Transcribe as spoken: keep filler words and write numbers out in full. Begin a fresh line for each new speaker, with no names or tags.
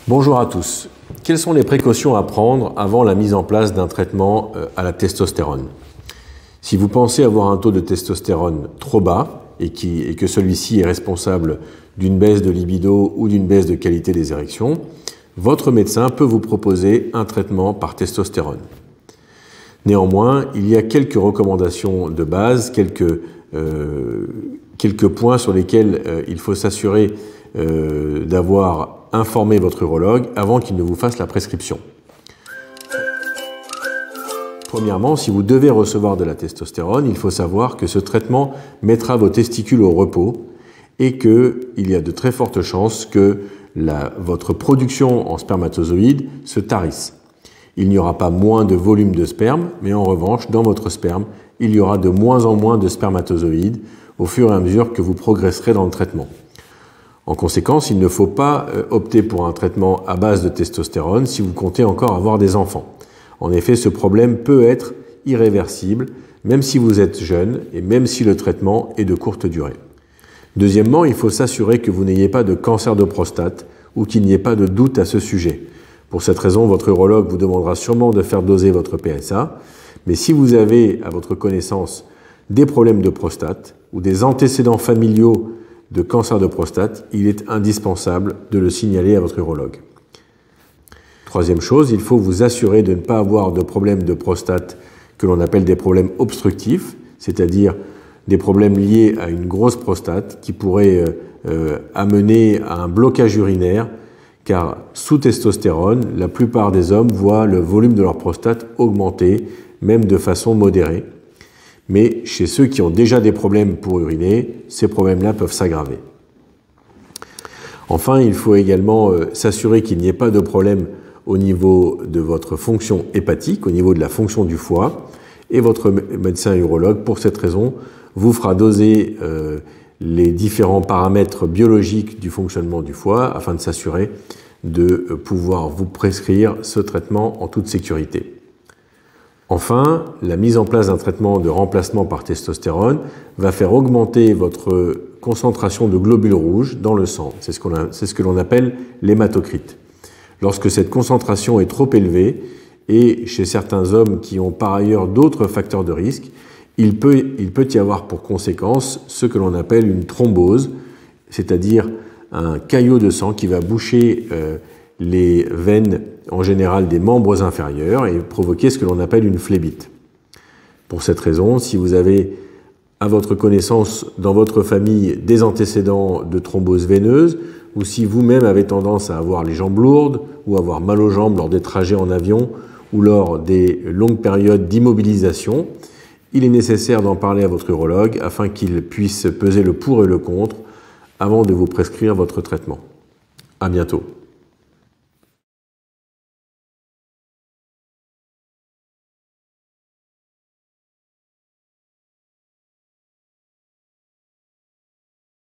Bonjour à tous. Quelles sont les précautions à prendre avant la mise en place d'un traitement à la testostérone? Si vous pensez avoir un taux de testostérone trop bas et, qui, et que celui-ci est responsable d'une baisse de libido ou d'une baisse de qualité des érections, votre médecin peut vous proposer un traitement par testostérone. Néanmoins, il y a quelques recommandations de base, quelques, euh, quelques points sur lesquels euh, il faut s'assurer euh, d'avoir informé votre urologue avant qu'il ne vous fasse la prescription. Premièrement, si vous devez recevoir de la testostérone, il faut savoir que ce traitement mettra vos testicules au repos et qu'il y a de très fortes chances que la, votre production en spermatozoïdes se tarisse. Il n'y aura pas moins de volume de sperme, mais en revanche, dans votre sperme, il y aura de moins en moins de spermatozoïdes au fur et à mesure que vous progresserez dans le traitement. En conséquence, il ne faut pas opter pour un traitement à base de testostérone si vous comptez encore avoir des enfants. En effet, ce problème peut être irréversible, même si vous êtes jeune et même si le traitement est de courte durée. Deuxièmement, il faut s'assurer que vous n'ayez pas de cancer de prostate ou qu'il n'y ait pas de doute à ce sujet. Pour cette raison, votre urologue vous demandera sûrement de faire doser votre P S A, mais si vous avez, à votre connaissance, des problèmes de prostate ou des antécédents familiaux de cancer de prostate, il est indispensable de le signaler à votre urologue. Troisième chose, il faut vous assurer de ne pas avoir de problèmes de prostate que l'on appelle des problèmes obstructifs, c'est-à-dire des problèmes liés à une grosse prostate qui pourraient euh, amener à un blocage urinaire, car sous testostérone, la plupart des hommes voient le volume de leur prostate augmenter, même de façon modérée. Mais chez ceux qui ont déjà des problèmes pour uriner, ces problèmes-là peuvent s'aggraver. Enfin, il faut également euh, s'assurer qu'il n'y ait pas de problème au niveau de votre fonction hépatique, au niveau de la fonction du foie, et votre médecin urologue, pour cette raison, vous fera doser euh, les différents paramètres biologiques du fonctionnement du foie afin de s'assurer de pouvoir vous prescrire ce traitement en toute sécurité. Enfin, la mise en place d'un traitement de remplacement par testostérone va faire augmenter votre concentration de globules rouges dans le sang. C'est ce qu'on a, c'est ce que l'on appelle l'hématocrite. Lorsque cette concentration est trop élevée, et chez certains hommes qui ont par ailleurs d'autres facteurs de risque, il peut, il peut y avoir pour conséquence ce que l'on appelle une thrombose, c'est-à-dire un caillot de sang qui va boucher euh, les veines en général des membres inférieurs et provoquer ce que l'on appelle une phlébite. Pour cette raison, si vous avez à votre connaissance dans votre famille des antécédents de thrombose veineuse, ou si vous-même avez tendance à avoir les jambes lourdes ou avoir mal aux jambes lors des trajets en avion ou lors des longues périodes d'immobilisation, il est nécessaire d'en parler à votre urologue afin qu'il puisse peser le pour et le contre avant de vous prescrire votre traitement. À bientôt.